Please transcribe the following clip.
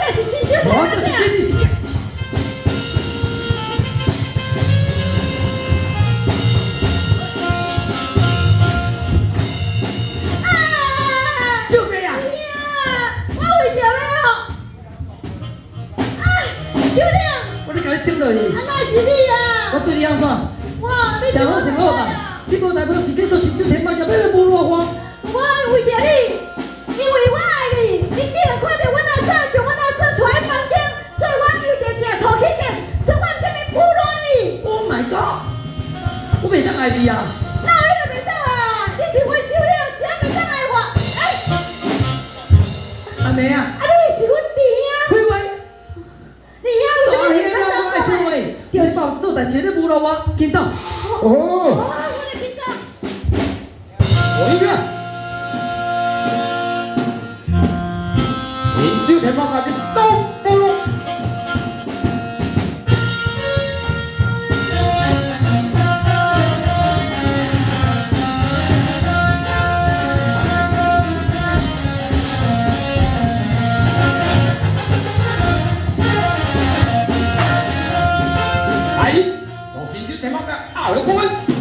是新酒天我这是真的是。 啊！ 救命啊！ 我为着要小亮， 我咧甲你整落去， 啊，那是你啊！ 我对你安怎？ 哇，你上好上好吧？你无代表自己做成就天马，要要无落花。 我为着你，因为我爱你，你竟然看到我那衫，将我那衫带房间，所以我有着正错起的，所以我才要侮辱你。 Oh my god！我袂当爱你啊！ 那我就袂当啊！你是我小亮，只袂当爱我。哎， 阿妹啊， 啊你是阮弟啊！ 开话， 你啊，有早啥物起了我爱说话，叫走做代志你侮辱我，紧走。 哦， 哦， 我来紧走。 我一个。新酒天马家就走不路。 从新酒天马家熬了关。